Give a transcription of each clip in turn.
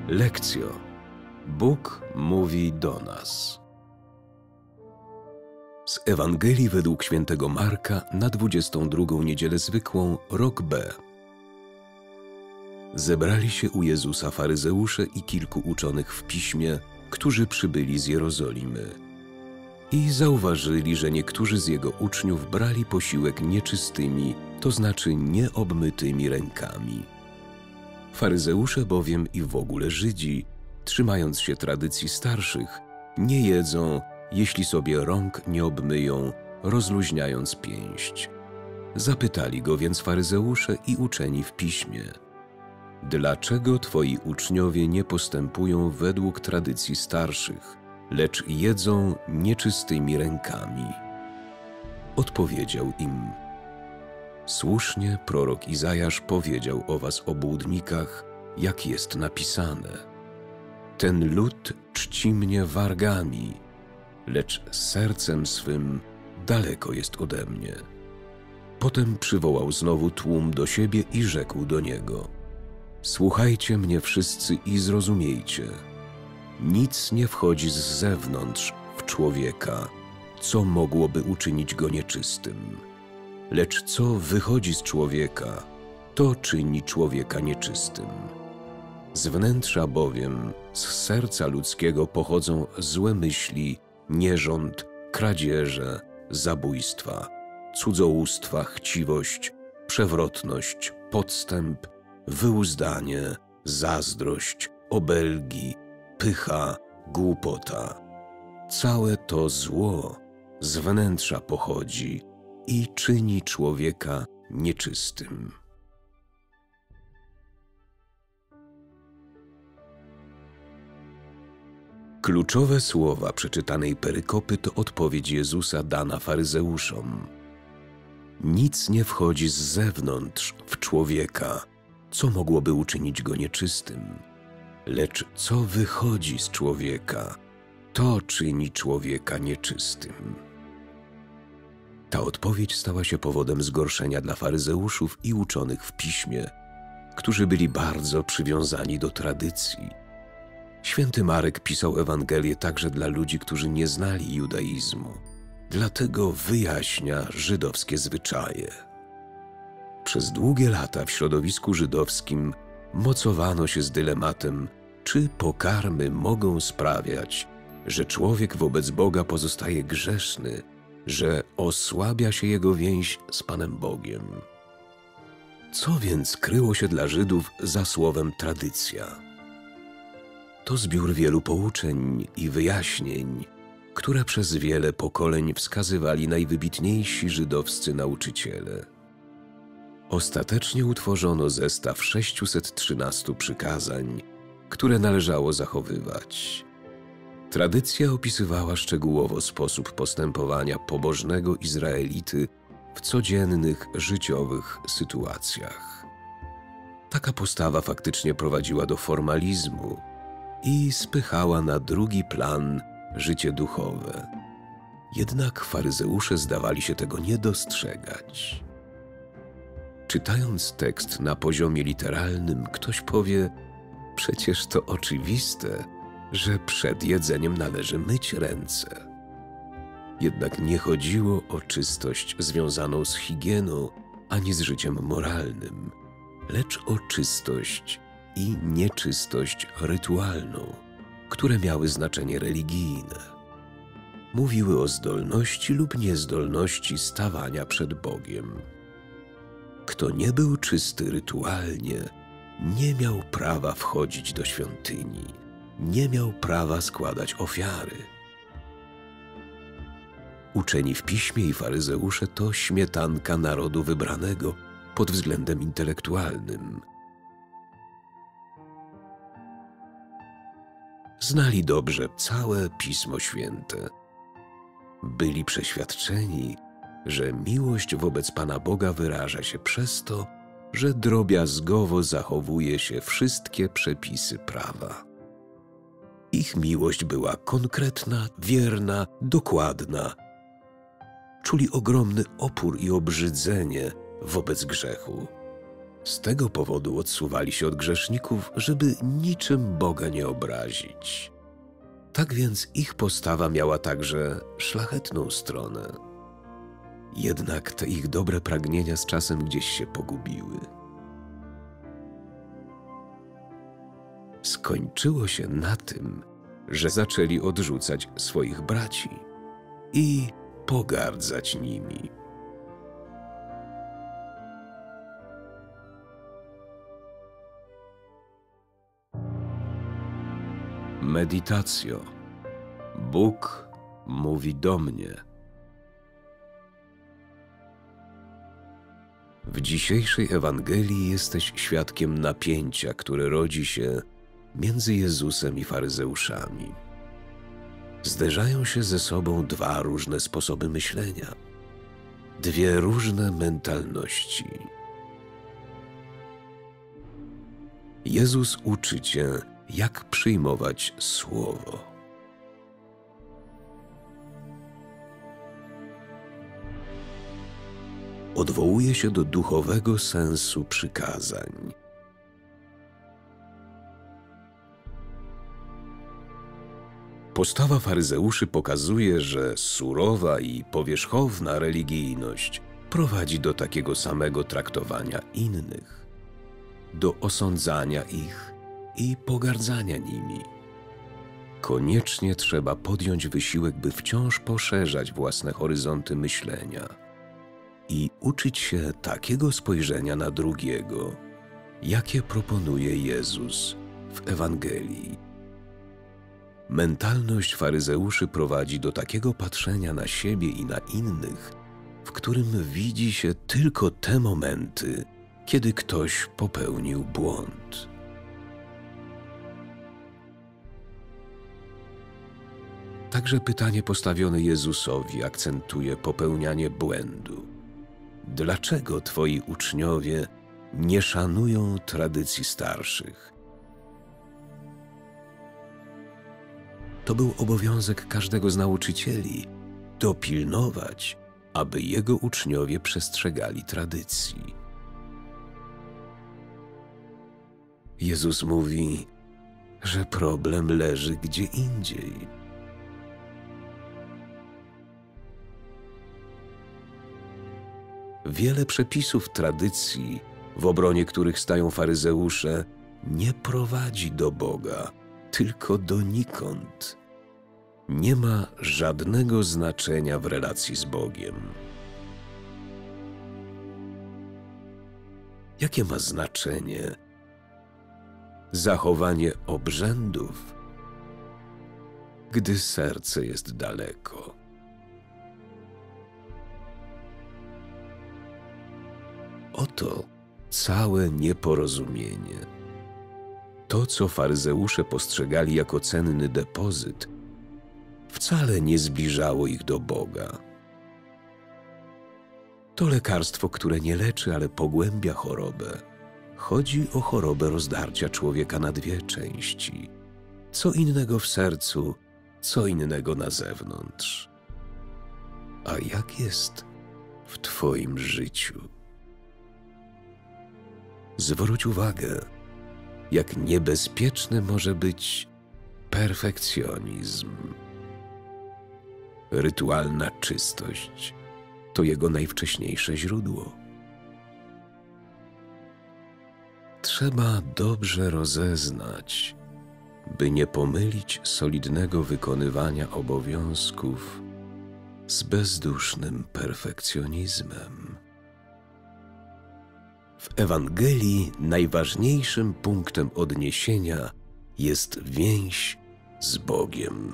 Lekcjo. Bóg mówi do nas. Z Ewangelii według świętego Marka na 22. niedzielę zwykłą, rok B. Zebrali się u Jezusa faryzeusze i kilku uczonych w piśmie, którzy przybyli z Jerozolimy. I zauważyli, że niektórzy z jego uczniów brali posiłek nieczystymi, to znaczy nieobmytymi rękami. Faryzeusze bowiem i w ogóle Żydzi, trzymając się tradycji starszych, nie jedzą, jeśli sobie rąk nie obmyją, rozluźniając pięść. Zapytali go więc faryzeusze i uczeni w piśmie: dlaczego twoi uczniowie nie postępują według tradycji starszych, lecz jedzą nieczystymi rękami? Odpowiedział im: słusznie prorok Izajasz powiedział o was obłudnikach, jak jest napisane: ten lud czci mnie wargami, lecz sercem swym daleko jest ode mnie. Potem przywołał znowu tłum do siebie i rzekł do niego: słuchajcie mnie wszyscy i zrozumiejcie. Nic nie wchodzi z zewnątrz w człowieka, co mogłoby uczynić go nieczystym. Lecz co wychodzi z człowieka, to czyni człowieka nieczystym. Z wnętrza bowiem, z serca ludzkiego pochodzą złe myśli, nierząd, kradzieże, zabójstwa, cudzołóstwa, chciwość, przewrotność, podstęp, wyuzdanie, zazdrość, obelgi, pycha, głupota. Całe to zło z wnętrza pochodzi i czyni człowieka nieczystym. Kluczowe słowa przeczytanej perykopy to odpowiedź Jezusa dana faryzeuszom. Nic nie wchodzi z zewnątrz w człowieka, co mogłoby uczynić go nieczystym, lecz co wychodzi z człowieka, to czyni człowieka nieczystym. Ta odpowiedź stała się powodem zgorszenia dla faryzeuszów i uczonych w piśmie, którzy byli bardzo przywiązani do tradycji. Święty Marek pisał Ewangelię także dla ludzi, którzy nie znali judaizmu, dlatego wyjaśnia żydowskie zwyczaje. Przez długie lata w środowisku żydowskim mocowano się z dylematem, czy pokarmy mogą sprawiać, że człowiek wobec Boga pozostaje grzeszny, że osłabia się jego więź z Panem Bogiem. Co więc kryło się dla Żydów za słowem tradycja? To zbiór wielu pouczeń i wyjaśnień, które przez wiele pokoleń wskazywali najwybitniejsi żydowscy nauczyciele. Ostatecznie utworzono zestaw 613 przykazań, które należało zachowywać. Tradycja opisywała szczegółowo sposób postępowania pobożnego Izraelity w codziennych, życiowych sytuacjach. Taka postawa faktycznie prowadziła do formalizmu i spychała na drugi plan życie duchowe. Jednak faryzeusze zdawali się tego nie dostrzegać. Czytając tekst na poziomie literalnym, ktoś powie: przecież to oczywiste, że przed jedzeniem należy myć ręce. Jednak nie chodziło o czystość związaną z higieną ani z życiem moralnym, lecz o czystość i nieczystość rytualną, które miały znaczenie religijne. Mówiły o zdolności lub niezdolności stawania przed Bogiem. Kto nie był czysty rytualnie, nie miał prawa wchodzić do świątyni, nie miał prawa składać ofiary. Uczeni w piśmie i faryzeusze to śmietanka narodu wybranego pod względem intelektualnym. Znali dobrze całe Pismo Święte. Byli przeświadczeni, że miłość wobec Pana Boga wyraża się przez to, że drobiazgowo zachowuje się wszystkie przepisy prawa. Ich miłość była konkretna, wierna, dokładna. Czuli ogromny opór i obrzydzenie wobec grzechu. Z tego powodu odsuwali się od grzeszników, żeby niczym Boga nie obrazić. Tak więc ich postawa miała także szlachetną stronę. Jednak te ich dobre pragnienia z czasem gdzieś się pogubiły. Skończyło się na tym, że zaczęli odrzucać swoich braci i pogardzać nimi. Meditacjo. Bóg mówi do mnie. W dzisiejszej Ewangelii jesteś świadkiem napięcia, które rodzi się między Jezusem i faryzeuszami. Zderzają się ze sobą dwa różne sposoby myślenia, dwie różne mentalności. Jezus uczy cię, jak przyjmować Słowo. Odwołuje się do duchowego sensu przykazań. Postawa faryzeuszy pokazuje, że surowa i powierzchowna religijność prowadzi do takiego samego traktowania innych, do osądzania ich i pogardzania nimi. Koniecznie trzeba podjąć wysiłek, by wciąż poszerzać własne horyzonty myślenia i uczyć się takiego spojrzenia na drugiego, jakie proponuje Jezus w Ewangelii. Mentalność faryzeuszy prowadzi do takiego patrzenia na siebie i na innych, w którym widzi się tylko te momenty, kiedy ktoś popełnił błąd. Także pytanie postawione Jezusowi akcentuje popełnianie błędu. Dlaczego twoi uczniowie nie szanują tradycji starszych? To był obowiązek każdego z nauczycieli – dopilnować, aby jego uczniowie przestrzegali tradycji. Jezus mówi, że problem leży gdzie indziej. Wiele przepisów tradycji, w obronie których stają faryzeusze, nie prowadzi do Boga, tylko donikąd. Nie ma żadnego znaczenia w relacji z Bogiem. Jakie ma znaczenie zachowanie obrzędów, gdy serce jest daleko? Oto całe nieporozumienie. To, co faryzeusze postrzegali jako cenny depozyt, wcale nie zbliżało ich do Boga. To lekarstwo, które nie leczy, ale pogłębia chorobę. Chodzi o chorobę rozdarcia człowieka na dwie części. Co innego w sercu, co innego na zewnątrz. A jak jest w twoim życiu? Zwróć uwagę, jak niebezpieczny może być perfekcjonizm. Rytualna czystość to jego najwcześniejsze źródło. Trzeba dobrze rozeznać, by nie pomylić solidnego wykonywania obowiązków z bezdusznym perfekcjonizmem. W Ewangelii najważniejszym punktem odniesienia jest więź z Bogiem.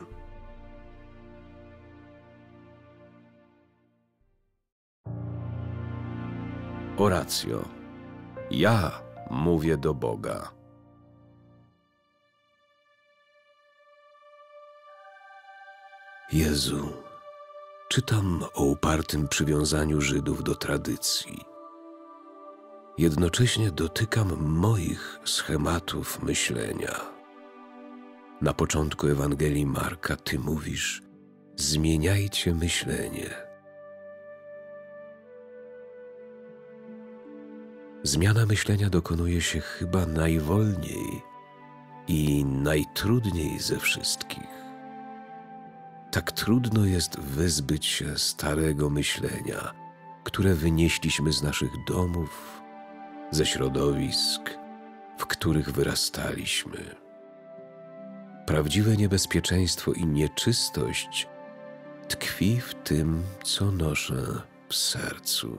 Oratio. Ja mówię do Boga. Jezu, czytam o upartym przywiązaniu Żydów do tradycji. Jednocześnie dotykam moich schematów myślenia. Na początku Ewangelii Marka Ty mówisz: zmieniajcie myślenie. Zmiana myślenia dokonuje się chyba najwolniej i najtrudniej ze wszystkich. Tak trudno jest wyzbyć się starego myślenia, które wynieśliśmy z naszych domów, ze środowisk, w których wyrastaliśmy. Prawdziwe niebezpieczeństwo i nieczystość tkwi w tym, co noszę w sercu.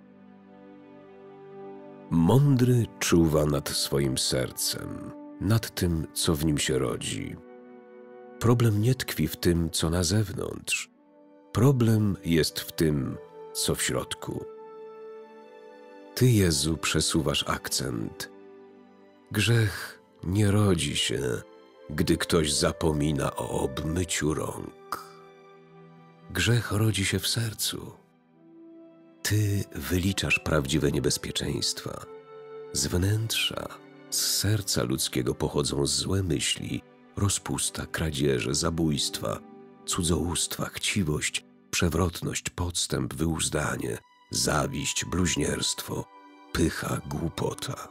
Mądry czuwa nad swoim sercem, nad tym, co w nim się rodzi. Problem nie tkwi w tym, co na zewnątrz. Problem jest w tym, co w środku. Ty, Jezu, przesuwasz akcent. Grzech nie rodzi się, gdy ktoś zapomina o obmyciu rąk. Grzech rodzi się w sercu. Ty wyliczasz prawdziwe niebezpieczeństwa. Z wnętrza, z serca ludzkiego pochodzą złe myśli, rozpusta, kradzieże, zabójstwa, cudzołóstwa, chciwość, przewrotność, podstęp, wyuzdanie, zawiść, bluźnierstwo, pycha, głupota.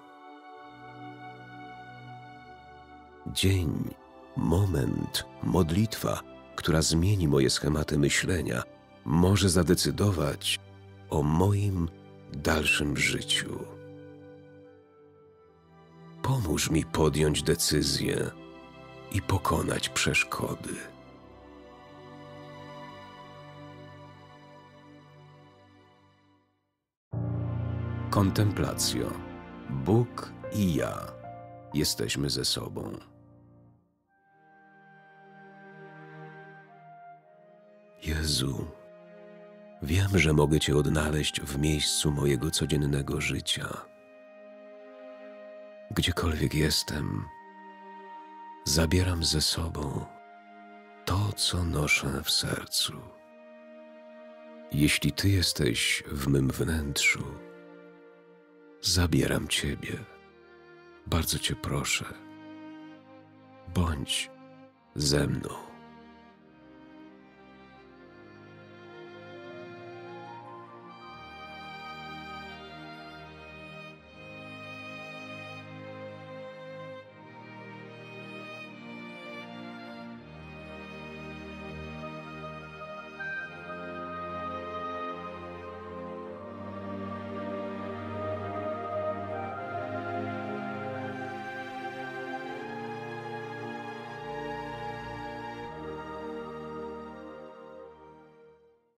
Dzień, moment, modlitwa, która zmieni moje schematy myślenia, może zadecydować o moim dalszym życiu. Pomóż mi podjąć decyzję i pokonać przeszkody. Kontemplacjo. Bóg i ja jesteśmy ze sobą. Jezu, wiem, że mogę Cię odnaleźć w miejscu mojego codziennego życia. Gdziekolwiek jestem, zabieram ze sobą to, co noszę w sercu. Jeśli Ty jesteś w mym wnętrzu, zabieram Ciebie. Bardzo Cię proszę, bądź ze mną.